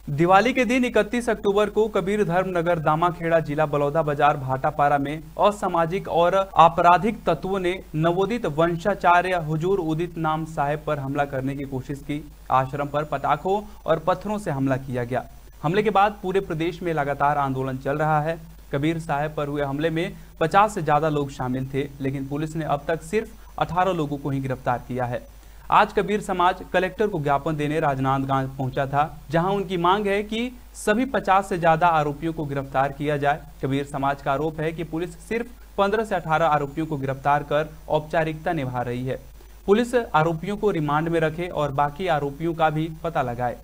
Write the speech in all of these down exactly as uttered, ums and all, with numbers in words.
दिवाली के दिन इकतीस अक्टूबर को कबीर धर्मनगर दामाखेड़ा जिला बलौदा बाजार भाटापारा में असामाजिक और आपराधिक तत्वों ने नवोदित वंशाचार्य हुजूर उदित नाम साहेब पर हमला करने की कोशिश की। आश्रम पर पटाखों और पत्थरों से हमला किया गया। हमले के बाद पूरे प्रदेश में लगातार आंदोलन चल रहा है। कबीर साहेब पर हुए हमले में पचास से ज्यादा लोग शामिल थे, लेकिन पुलिस ने अब तक सिर्फ अठारह लोगों को ही गिरफ्तार किया है। आज कबीर समाज कलेक्टर को ज्ञापन देने राजनांदगांव पहुंचा था, जहां उनकी मांग है कि सभी पचास से ज्यादा आरोपियों को गिरफ्तार किया जाए। कबीर समाज का आरोप है कि पुलिस सिर्फ पंद्रह से अठारह आरोपियों को गिरफ्तार कर औपचारिकता निभा रही है। पुलिस आरोपियों को रिमांड में रखे और बाकी आरोपियों का भी पता लगाए।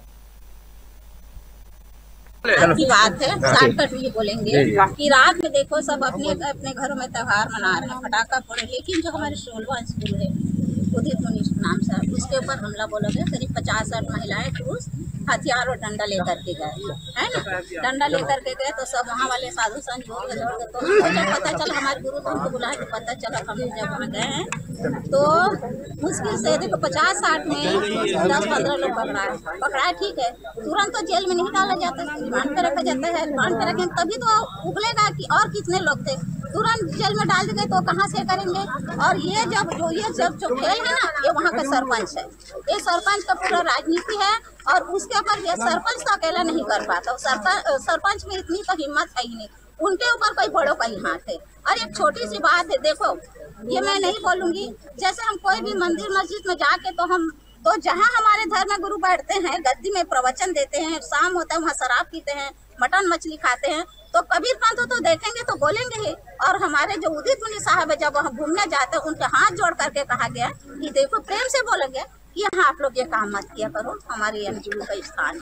की बात है, शॉर्टकट ये बोलेंगे कि रात में देखो सब अपने अपने घरों में त्योहार मना रहे हैं, पटाखा फोड़े, लेकिन जो हमारे सोलवा स्कूल है उदित नाम से उसके ऊपर हमला बोला गया। करीब पचास साठ महिलाएं पुरुष हथियार और डंडा लेकर के गए, है ना। डंडा लेकर के गए तो सब वहाँ वाले साधु संत जो दौड़ तो जब पता चला, हमारे गुरु तो उनको बुलाया, तो पता चला हम जब वहाँ गए हैं तो मुश्किल से देखो पचास साठ में दस पंद्रह लोग पकड़ाए पकड़ाए ठीक है, तुरंत तो जेल में नहीं डाला जाता, रिमांड पे रखा जाता है। रिमांड पे रखें तभी तो उगलेगा कि और कितने लोग थे, तुरंत जेल में डाल देंगे तो कहाँ से करेंगे। और ये जब जो ये जब जो खेल है ना, ये वहाँ का सरपंच है, ये सरपंच का पूरा राजनीति है और उसके ऊपर ये सरपंच तो अकेला नहीं कर पाता। सरपंच में इतनी तो हिम्मत है ही नहीं, उनके ऊपर कोई बड़ों का ही हाथ है। और एक छोटी सी बात है, देखो ये मैं नहीं बोलूंगी, जैसे हम कोई भी मंदिर मस्जिद में जाके तो हम तो जहाँ हमारे धर्म गुरु बैठते हैं, गद्दी में प्रवचन देते हैं, शाम होता है वहाँ शराब पीते हैं, मटन मछली खाते हैं, तो कबीर पंथ तो देखेंगे तो बोलेंगे ही। और हमारे जो उदित मुनि साहब है, जब वहाँ घूमने जाते हैं उनके हाथ जोड़ करके कहा गया कि देखो प्रेम से बोलेंगे कि यहाँ आप लोग ये काम मत किया करो, हमारे एनजीओ का स्थान